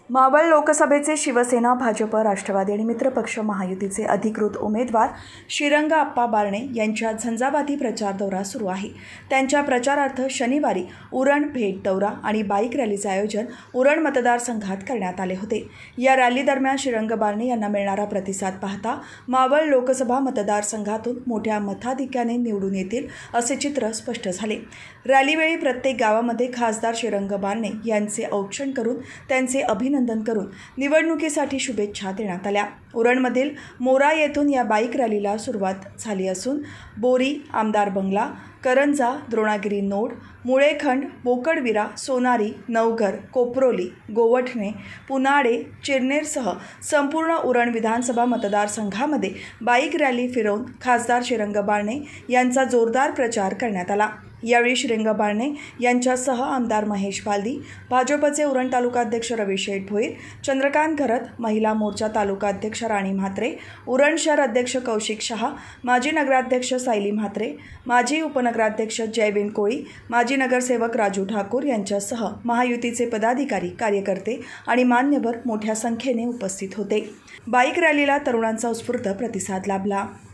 मावळ लोकसभेचे शिवसेना, भाजप, राष्ट्रवादी आणि मित्रपक्ष महायुतीचे अधिकृत उमेदवार श्रीरंग अप्पा बारणे यांच्या झंझावाती प्रचार दौरा सुरू आहे. त्यांच्या प्रचारार्थ शनिवारी उरण भेट दौरा आणि बाईक रॅलीचे आयोजन उरण मतदारसंघात करण्यात आले होते. या रॅली दरम्यान श्रीरंग बारणे यांना मिळणारा प्रतिसाद पाहता मावळ लोकसभा मतदारसंघातून मोठ्या मताधिक्याने निवडून येतील असे चित्र स्पष्ट झाले. रॅलीवेळी प्रत्येक गावामध्ये खासदार श्रीरंग बारणे यांचे औक्षण करून त्यांचे अभिनंदन करून निवडणुकीसाठी शुभेच्छा देण्यात आल्या. उरणमधील मोरा येथून या बाईक रॅलीला सुरुवात झाली असून बोरी, आमदार बंगला, करंजा, द्रोणागिरी नोड, मुळेखंड, बोकडविरा, सोनारी, नवघर, कोपरोली, गोवठणे, पुनाडे, चिरनेरसह संपूर्ण उरण विधानसभा मतदारसंघामध्ये बाईक रॅली फिरवून खासदार श्रीरंग बारणे यांचा जोरदार प्रचार करण्यात आला. यावेळी श्रीरंग बारणे यांच्यासह आमदार महेश बालदी, भाजपचे उरण तालुकाध्यक्ष रवी शेठ भोईर, चंद्रकांत घरत, महिला मोर्चा तालुकाध्यक्ष राणी म्हात्रे, उरण शहर अध्यक्ष कौशिक शहा, माजी नगराध्यक्ष सायली म्हात्रे, माजी उपनगराध्यक्ष जयवीन कोळी, माजी नगरसेवक राजू ठाकूर यांच्यासह महायुतीचे पदाधिकारी, कार्यकर्ते आणि मान्यवर मोठ्या संख्येने उपस्थित होते. बाईक रॅलीला तरुणांचा उत्स्फूर्त प्रतिसाद लाभला.